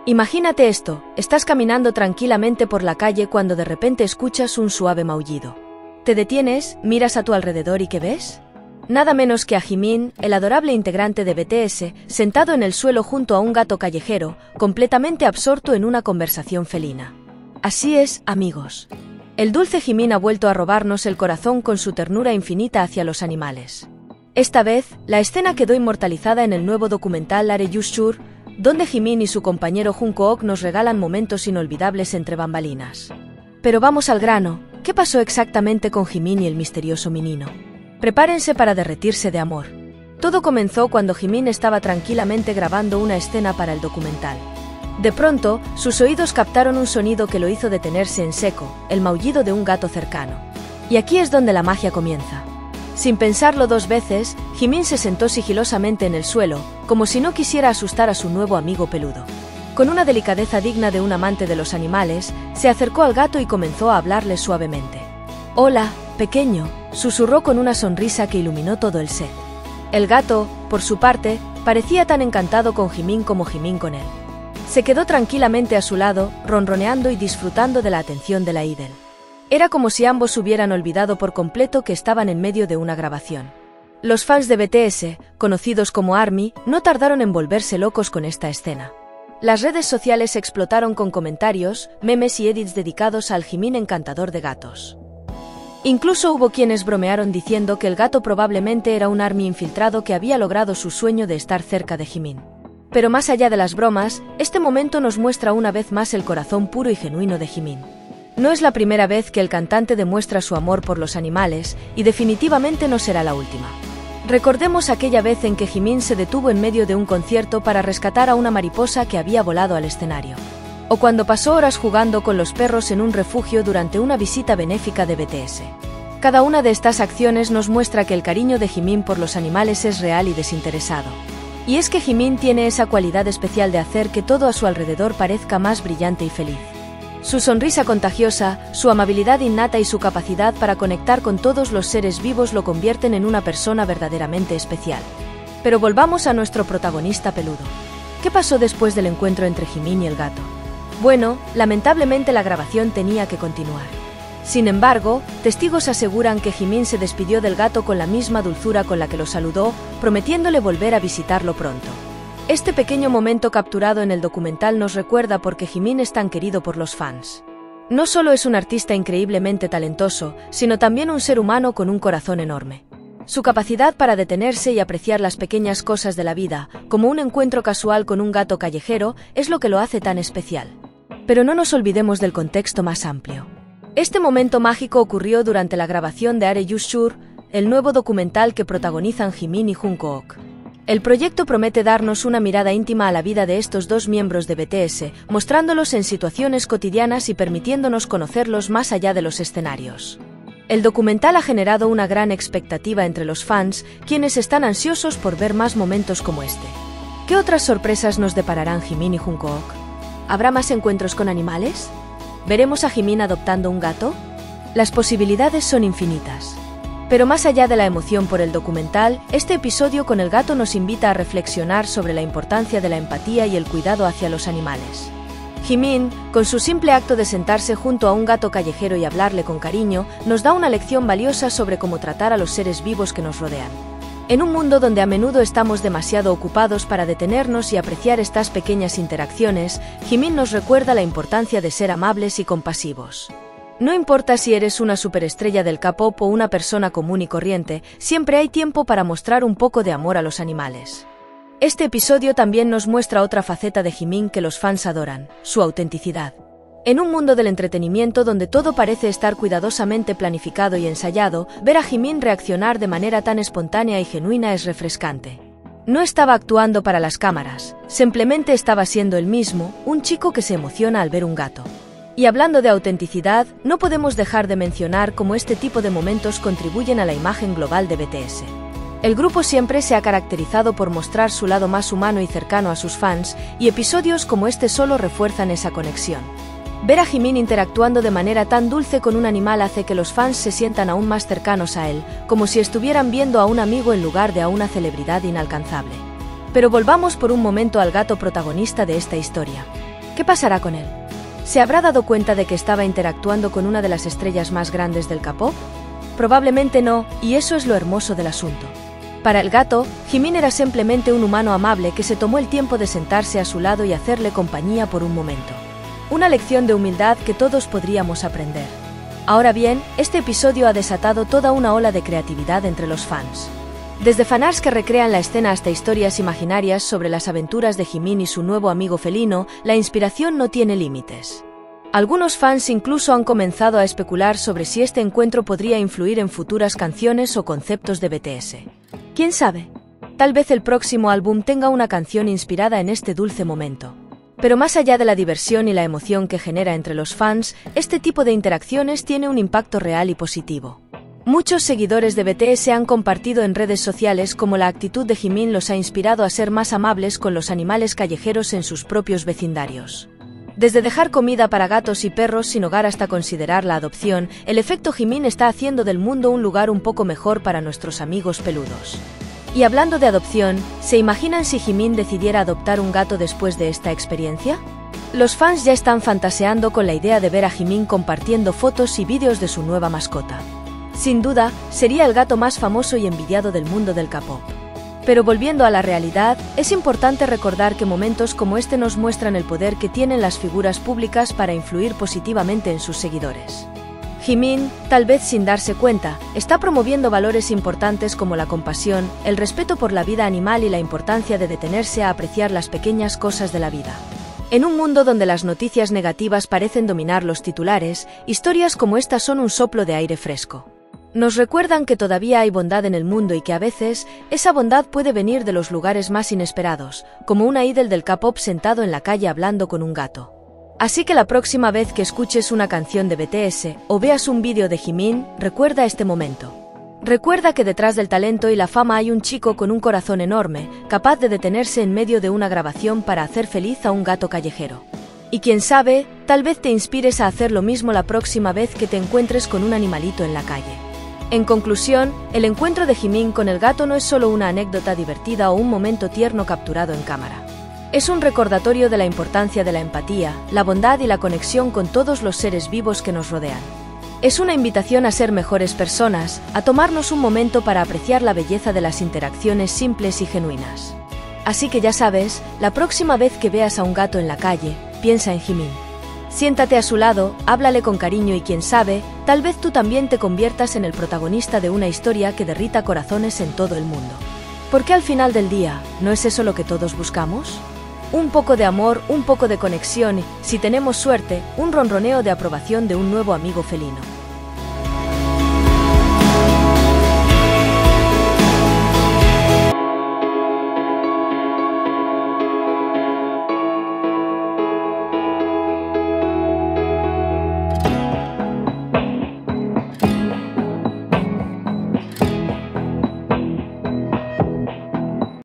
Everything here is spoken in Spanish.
Imagínate esto, estás caminando tranquilamente por la calle cuando de repente escuchas un suave maullido. Te detienes, miras a tu alrededor y ¿qué ves? Nada menos que a Jimin, el adorable integrante de BTS, sentado en el suelo junto a un gato callejero, completamente absorto en una conversación felina. Así es, amigos. El dulce Jimin ha vuelto a robarnos el corazón con su ternura infinita hacia los animales. Esta vez, la escena quedó inmortalizada en el nuevo documental Are You Sure, donde Jimin y su compañero Jungkook nos regalan momentos inolvidables entre bambalinas. Pero vamos al grano, ¿qué pasó exactamente con Jimin y el misterioso menino? Prepárense para derretirse de amor. Todo comenzó cuando Jimin estaba tranquilamente grabando una escena para el documental. De pronto, sus oídos captaron un sonido que lo hizo detenerse en seco, el maullido de un gato cercano. Y aquí es donde la magia comienza. Sin pensarlo dos veces, Jimin se sentó sigilosamente en el suelo, como si no quisiera asustar a su nuevo amigo peludo. Con una delicadeza digna de un amante de los animales, se acercó al gato y comenzó a hablarle suavemente. «Hola, pequeño», susurró con una sonrisa que iluminó todo el set. El gato, por su parte, parecía tan encantado con Jimin como Jimin con él. Se quedó tranquilamente a su lado, ronroneando y disfrutando de la atención de la ídol. Era como si ambos hubieran olvidado por completo que estaban en medio de una grabación. Los fans de BTS, conocidos como ARMY, no tardaron en volverse locos con esta escena. Las redes sociales explotaron con comentarios, memes y edits dedicados al Jimin encantador de gatos. Incluso hubo quienes bromearon diciendo que el gato probablemente era un ARMY infiltrado que había logrado su sueño de estar cerca de Jimin. Pero más allá de las bromas, este momento nos muestra una vez más el corazón puro y genuino de Jimin. No es la primera vez que el cantante demuestra su amor por los animales, y definitivamente no será la última. Recordemos aquella vez en que Jimin se detuvo en medio de un concierto para rescatar a una mariposa que había volado al escenario. O cuando pasó horas jugando con los perros en un refugio durante una visita benéfica de BTS. Cada una de estas acciones nos muestra que el cariño de Jimin por los animales es real y desinteresado. Y es que Jimin tiene esa cualidad especial de hacer que todo a su alrededor parezca más brillante y feliz. Su sonrisa contagiosa, su amabilidad innata y su capacidad para conectar con todos los seres vivos lo convierten en una persona verdaderamente especial. Pero volvamos a nuestro protagonista peludo. ¿Qué pasó después del encuentro entre Jimin y el gato? Bueno, lamentablemente la grabación tenía que continuar. Sin embargo, testigos aseguran que Jimin se despidió del gato con la misma dulzura con la que lo saludó, prometiéndole volver a visitarlo pronto. Este pequeño momento capturado en el documental nos recuerda por qué Jimin es tan querido por los fans. No solo es un artista increíblemente talentoso, sino también un ser humano con un corazón enorme. Su capacidad para detenerse y apreciar las pequeñas cosas de la vida, como un encuentro casual con un gato callejero, es lo que lo hace tan especial. Pero no nos olvidemos del contexto más amplio. Este momento mágico ocurrió durante la grabación de Are You Sure, el nuevo documental que protagonizan Jimin y Jungkook. El proyecto promete darnos una mirada íntima a la vida de estos dos miembros de BTS, mostrándolos en situaciones cotidianas y permitiéndonos conocerlos más allá de los escenarios. El documental ha generado una gran expectativa entre los fans, quienes están ansiosos por ver más momentos como este. ¿Qué otras sorpresas nos depararán Jimin y Jungkook? ¿Habrá más encuentros con animales? ¿Veremos a Jimin adoptando un gato? Las posibilidades son infinitas. Pero más allá de la emoción por el documental, este episodio con el gato nos invita a reflexionar sobre la importancia de la empatía y el cuidado hacia los animales. Jimin, con su simple acto de sentarse junto a un gato callejero y hablarle con cariño, nos da una lección valiosa sobre cómo tratar a los seres vivos que nos rodean. En un mundo donde a menudo estamos demasiado ocupados para detenernos y apreciar estas pequeñas interacciones, Jimin nos recuerda la importancia de ser amables y compasivos. No importa si eres una superestrella del K-pop o una persona común y corriente, siempre hay tiempo para mostrar un poco de amor a los animales. Este episodio también nos muestra otra faceta de Jimin que los fans adoran, su autenticidad. En un mundo del entretenimiento donde todo parece estar cuidadosamente planificado y ensayado, ver a Jimin reaccionar de manera tan espontánea y genuina es refrescante. No estaba actuando para las cámaras, simplemente estaba siendo él mismo, un chico que se emociona al ver un gato. Y hablando de autenticidad, no podemos dejar de mencionar cómo este tipo de momentos contribuyen a la imagen global de BTS. El grupo siempre se ha caracterizado por mostrar su lado más humano y cercano a sus fans, y episodios como este solo refuerzan esa conexión. Ver a Jimin interactuando de manera tan dulce con un animal hace que los fans se sientan aún más cercanos a él, como si estuvieran viendo a un amigo en lugar de a una celebridad inalcanzable. Pero volvamos por un momento al gato protagonista de esta historia. ¿Qué pasará con él? ¿Se habrá dado cuenta de que estaba interactuando con una de las estrellas más grandes del K-pop? Probablemente no, y eso es lo hermoso del asunto. Para el gato, Jimin era simplemente un humano amable que se tomó el tiempo de sentarse a su lado y hacerle compañía por un momento. Una lección de humildad que todos podríamos aprender. Ahora bien, este episodio ha desatado toda una ola de creatividad entre los fans. Desde fanarts que recrean la escena hasta historias imaginarias sobre las aventuras de Jimin y su nuevo amigo felino, la inspiración no tiene límites. Algunos fans incluso han comenzado a especular sobre si este encuentro podría influir en futuras canciones o conceptos de BTS. ¿Quién sabe? Tal vez el próximo álbum tenga una canción inspirada en este dulce momento. Pero más allá de la diversión y la emoción que genera entre los fans, este tipo de interacciones tiene un impacto real y positivo. Muchos seguidores de BTS han compartido en redes sociales cómo la actitud de Jimin los ha inspirado a ser más amables con los animales callejeros en sus propios vecindarios. Desde dejar comida para gatos y perros sin hogar hasta considerar la adopción, el efecto Jimin está haciendo del mundo un lugar un poco mejor para nuestros amigos peludos. Y hablando de adopción, ¿se imaginan si Jimin decidiera adoptar un gato después de esta experiencia? Los fans ya están fantaseando con la idea de ver a Jimin compartiendo fotos y vídeos de su nueva mascota. Sin duda, sería el gato más famoso y envidiado del mundo del K-pop. Pero volviendo a la realidad, es importante recordar que momentos como este nos muestran el poder que tienen las figuras públicas para influir positivamente en sus seguidores. Jimin, tal vez sin darse cuenta, está promoviendo valores importantes como la compasión, el respeto por la vida animal y la importancia de detenerse a apreciar las pequeñas cosas de la vida. En un mundo donde las noticias negativas parecen dominar los titulares, historias como esta son un soplo de aire fresco. Nos recuerdan que todavía hay bondad en el mundo y que a veces, esa bondad puede venir de los lugares más inesperados, como una idol del K-pop sentado en la calle hablando con un gato. Así que la próxima vez que escuches una canción de BTS o veas un vídeo de Jimin, recuerda este momento. Recuerda que detrás del talento y la fama hay un chico con un corazón enorme, capaz de detenerse en medio de una grabación para hacer feliz a un gato callejero. Y quién sabe, tal vez te inspires a hacer lo mismo la próxima vez que te encuentres con un animalito en la calle. En conclusión, el encuentro de Jimin con el gato no es solo una anécdota divertida o un momento tierno capturado en cámara. Es un recordatorio de la importancia de la empatía, la bondad y la conexión con todos los seres vivos que nos rodean. Es una invitación a ser mejores personas, a tomarnos un momento para apreciar la belleza de las interacciones simples y genuinas. Así que ya sabes, la próxima vez que veas a un gato en la calle, piensa en Jimin. Siéntate a su lado, háblale con cariño y quién sabe, tal vez tú también te conviertas en el protagonista de una historia que derrita corazones en todo el mundo. Porque al final del día, ¿no es eso lo que todos buscamos? Un poco de amor, un poco de conexión y, si tenemos suerte, un ronroneo de aprobación de un nuevo amigo felino.